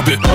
Stop it.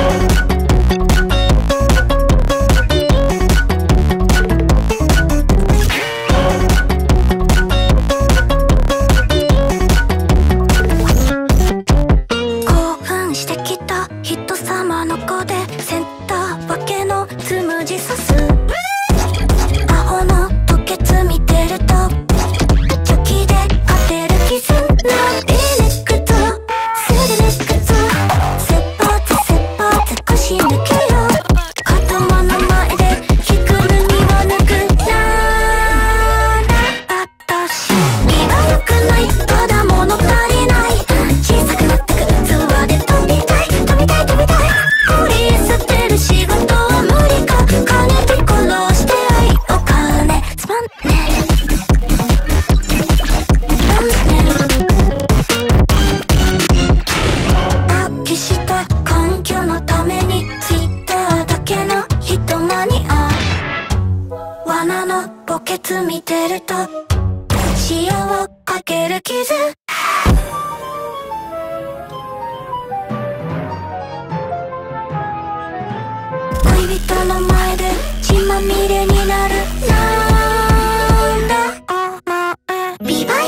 人様の子でセンター分けのつむじ刺すアホの吐血見てるとチョキで勝てる傷なんでネクトすぐネクト切羽腰抜けよ子供の前で着ぐるみを脱ぐな私気が良くないただ物足りない小さくなってく器で飛びたいポリエステル仕事は無理か金で殺して愛お金つまんね発揮した環境のためにツイッターだけの人マニア罠の墓穴見てると塩をかける傷恋人の前で血まみれになるなんだお前ビバイ